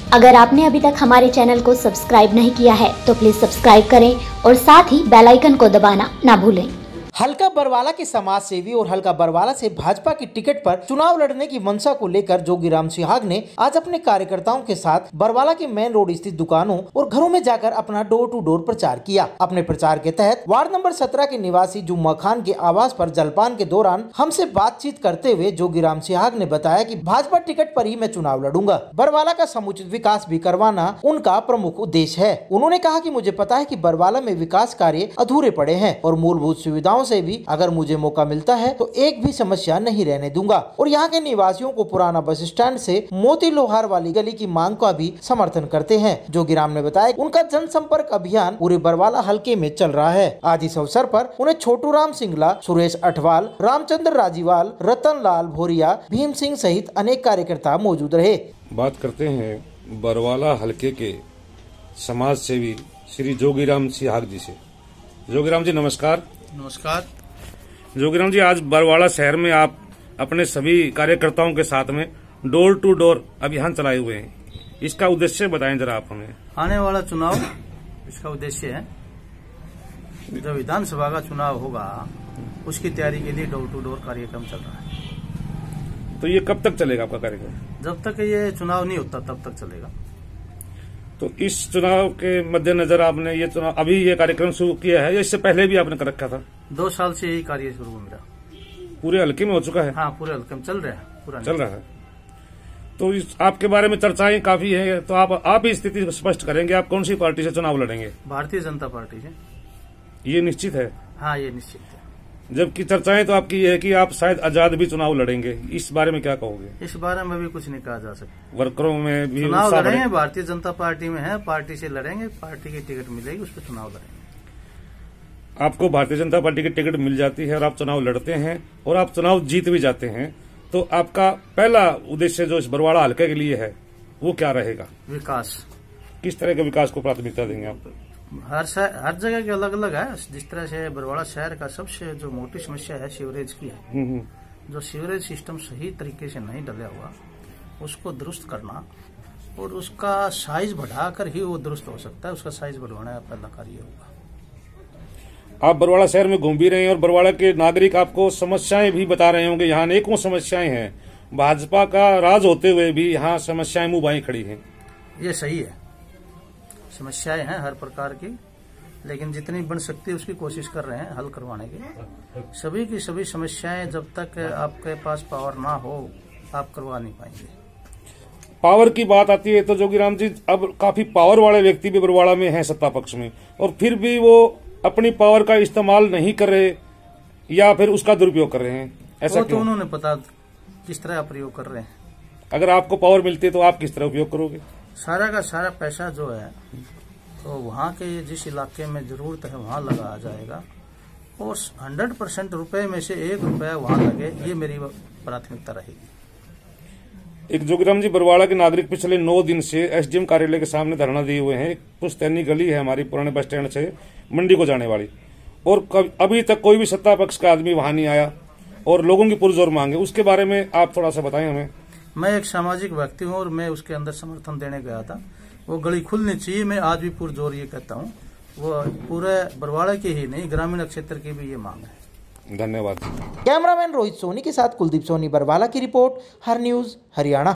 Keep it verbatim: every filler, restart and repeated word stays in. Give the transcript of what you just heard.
अगर आपने अभी तक हमारे चैनल को सब्सक्राइब नहीं किया है तो प्लीज सब्सक्राइब करें और साथ ही बेल आइकन को दबाना ना भूलें। हल्का बरवाला के समाज सेवी और हल्का बरवाला से भाजपा की टिकट पर चुनाव लड़ने की मंशा को लेकर जोगीराम सिहाग ने आज अपने कार्यकर्ताओं के साथ बरवाला के मेन रोड स्थित दुकानों और घरों में जाकर अपना डोर टू डोर प्रचार किया। अपने प्रचार के तहत वार्ड नंबर सत्रह के निवासी जुम्मा खान के आवास पर जलपान के दौरान हमसे बातचीत करते हुए जोगीराम सिहाग ने बताया कि भाजपा टिकट पर ही मैं चुनाव लड़ूंगा। बरवाला का समुचित विकास भी करवाना उनका प्रमुख उद्देश्य है। उन्होंने कहा कि मुझे पता है कि बरवाला में विकास कार्य अधूरे पड़े हैं और मूलभूत सुविधाओं से भी अगर मुझे मौका मिलता है तो एक भी समस्या नहीं रहने दूंगा और यहाँ के निवासियों को पुराना बस स्टैंड से मोती लोहार वाली गली की मांग का भी समर्थन करते हैं। जोगीराम ने बताया उनका जनसंपर्क अभियान पूरे बरवाला हलके में चल रहा है। आज इस अवसर पर उन्हें छोटू राम सिंगला, सुरेश अठवाल, रामचंद्र राजीवाल, रतन लाल भोरिया, भीम सिंह सहित अनेक कार्यकर्ता मौजूद रहे। बात करते हैं बरवाला हलके के समाज सेवी श्री जोगीराम सिहाग जी से। जोगीराम जी नमस्कार। नमस्कार। जोगीराम जी, आज बरवाला शहर में आप अपने सभी कार्यकर्ताओं के साथ में डोर टू डोर अभियान चलाए हुए हैं, इसका उद्देश्य बताएं जरा आप हमें। आने वाला चुनाव इसका उद्देश्य है, जो विधानसभा का चुनाव होगा उसकी तैयारी के लिए डोर टू डोर कार्यक्रम चल रहा है। तो ये कब तक चलेगा आपका कार्यक्रम? जब तक ये चुनाव नहीं होता तब तक चलेगा। तो इस चुनाव के मद्देनजर आपने ये चुनाव अभी ये कार्यक्रम शुरू किया है या इससे पहले भी आपने कर रखा था? दो साल से यही कार्य शुरू हो मेरा। पूरे हल्के में हो चुका है? हाँ, पूरे हल्के में चल रहा है, पूरा चल रहा है। तो इस आपके बारे में चर्चाएं काफी है, तो आप आप ही स्थिति को स्पष्ट करेंगे, आप कौन सी पार्टी से चुनाव लड़ेंगे? भारतीय जनता पार्टी से। ये निश्चित है? हाँ, ये निश्चित है। जबकि चर्चाएं तो आपकी ये है कि आप शायद आजाद भी चुनाव लड़ेंगे, इस बारे में क्या कहोगे? इस बारे में भी कुछ नहीं कहा जा सकता। वर्करों में भी चुनाव लड़ेंगे, भारतीय जनता पार्टी में है, पार्टी से लड़ेंगे, पार्टी की टिकट मिलेगी, उस पर चुनाव लड़ेंगे। आपको भारतीय जनता पार्टी की टिकट मिल जाती है और आप चुनाव लड़ते हैं और आप चुनाव जीत भी जाते हैं, तो आपका पहला उद्देश्य जो इस बरवाला हल्के के लिए है वो क्या रहेगा? विकास। किस तरह के विकास को प्राथमिकता देंगे आप? हर हर जगह के अलग अलग है। जिस तरह से बरवाला शहर का सबसे जो मोटी समस्या है सीवरेज की है, जो सीवरेज सिस्टम सही तरीके से नहीं डला हुआ उसको दुरुस्त करना और उसका साइज बढ़ाकर ही वो दुरुस्त हो सकता है। उसका साइज बढ़वाना पहला कार्य होगा। आप बरवाला शहर में घूम भी रहे हैं और बरवाला के नागरिक आपको समस्याएं भी बता रहे होंगे। यहाँ अनेकों समस्याएं हैं, भाजपा का राज होते हुए भी यहाँ समस्याएं मुंह बाई खड़ी हैं। ये सही है, समस्याएं हैं हर प्रकार की, लेकिन जितनी बन सकती है उसकी कोशिश कर रहे हैं हल करवाने की। सभी की सभी समस्याएं जब तक आपके पास पावर ना हो आप करवा नहीं पाएंगे। पावर की बात आती है तो जोगीराम जी, अब काफी पावर वाले व्यक्ति भी बरवाला में हैं सत्ता पक्ष में, और फिर भी वो अपनी पावर का इस्तेमाल नहीं कर रहे या फिर उसका दुरुपयोग कर रहे हैं, ऐसा तो उन्होंने पता किस तरह प्रयोग कर रहे हैं। अगर आपको पावर मिलती है तो आप किस तरह उपयोग करोगे? सारा का सारा पैसा जो है तो वहाँ के जिस इलाके में जरूरत है वहाँ लगाया जाएगा और हंड्रेड परसेंट रुपए में से एक रुपया वहाँ लगे, ये मेरी प्राथमिकता रहेगी। एक जोगीराम जी, बरवाला के नागरिक पिछले नौ दिन से एसडीएम कार्यालय के सामने धरना दिए हुए हैं। पुश्तैनी गली है हमारी पुराने बस स्टैंड से मंडी को जाने वाली, और अभी तक कोई भी सत्ता पक्ष का आदमी वहां नहीं आया और लोगों की पुरजोर मांग है, उसके बारे में आप थोड़ा सा बताएं हमें। मैं एक सामाजिक व्यक्ति हूँ और मैं उसके अंदर समर्थन देने गया था। वो गली खुलनी चाहिए, मैं आज भी पुरजोर ये कहता हूँ। वो पूरे बरवाड़ा की ही नहीं, ग्रामीण क्षेत्र की भी ये मांग है। धन्यवाद। कैमरामैन रोहित सोनी के साथ कुलदीप सोनी, बरवाला की रिपोर्ट, हर न्यूज हरियाणा।